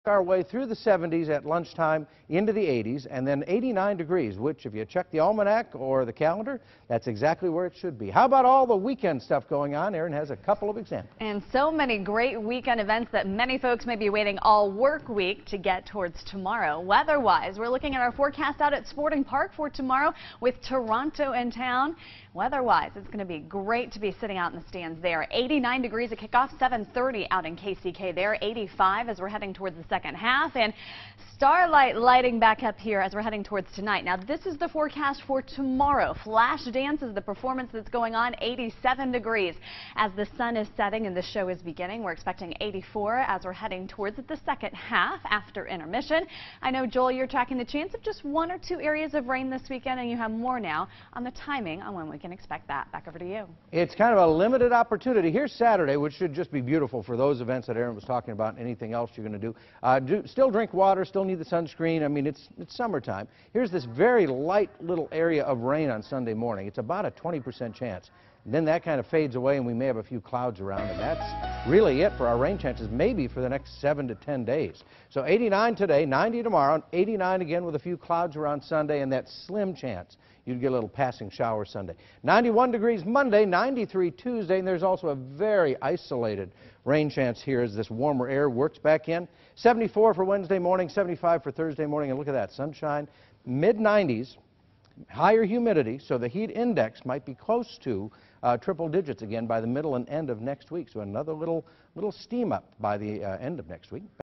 Our way through the 70s at lunchtime into the 80s, and then 89 degrees, which if you check the almanac or the calendar, that's exactly where it should be. How about all the weekend stuff going on? Erin has a couple of examples. And so many great weekend events that many folks may be waiting all work week to get towards tomorrow. Weather-wise, we're looking at our forecast out at Sporting Park for tomorrow with Toronto in town. Weather-wise, it's going to be great to be sitting out in the stands there. 89 degrees at kickoff, 7:30 out in KCK there, 85 as we're heading towards the second half, and starlight lighting back up here as we're heading towards tonight. Now, this is the forecast for tomorrow. Flash Dance is the performance that's going on, 87 degrees. As the sun is setting and the show is beginning, we're expecting 84 as we're heading towards the second half after intermission. I know, Joel, you're tracking the chance of just 1 or 2 areas of rain this weekend, and you have more now on the timing on when we can expect that. Back over to you. It's kind of a limited opportunity. Here's Saturday, which should just be beautiful for those events that Erin was talking about and anything else you're going to do. Still drink water, still need the sunscreen. I mean, it's summertime. Here's this very light little area of rain on Sunday morning. It's about a 20% chance. And then that kind of fades away, and we may have a few clouds around, and that's really it for our rain chances, maybe for the next 7 to 10 days. So 89 today, 90 tomorrow, 89 again with a few clouds around Sunday, and that slim chance you'd get a little passing shower Sunday. 91 degrees Monday, 93 Tuesday, and there's also a very isolated rain chance here as this warmer air works back in. 74 for Wednesday morning, 75 for Thursday morning, and look at that, sunshine, mid-90s. Higher humidity, so the heat index might be close to triple digits again by the middle and end of next week. So another little steam up by the end of next week.